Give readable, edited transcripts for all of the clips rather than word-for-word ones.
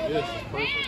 This is perfect.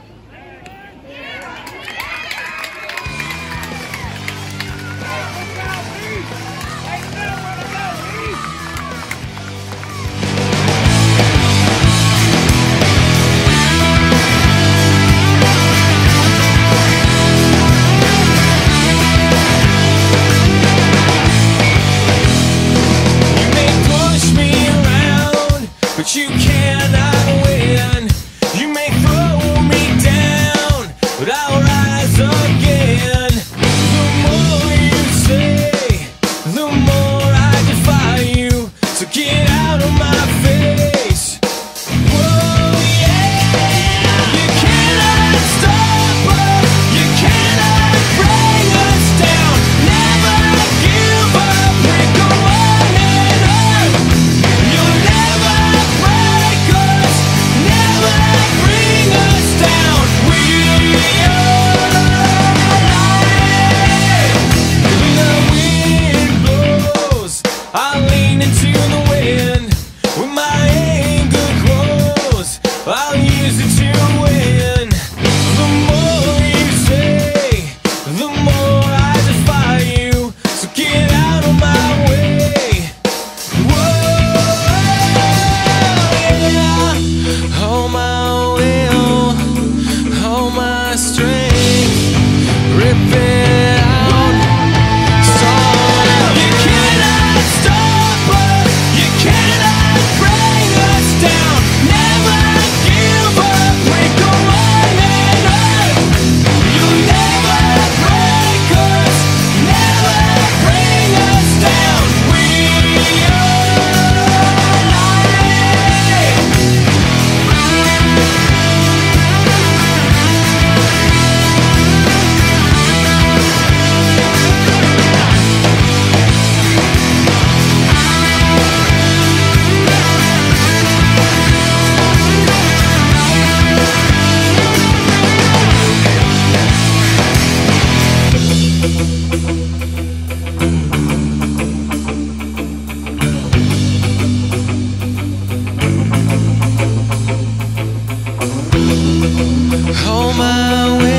But you cannot win. You may throw me down, but I'll rise again. The more you say, the more I defy you. So get out of my face. Whoa, yeah. You cannot stop us. You cannot bring us down. Never give up. We go on and on. You'll never break us, never bring us down. We are alive. When the wind blows, I lean into the wind. When my anger grows, I'll use it to win. The more you say, the more I defy you. So get out of my way. Whoa, yeah. All my will, all my strength, rip it out. You cannot stop us, you cannot bring us down. Never give up, we go on and on. You'll never break us, never bring us down. We are alive. Hold my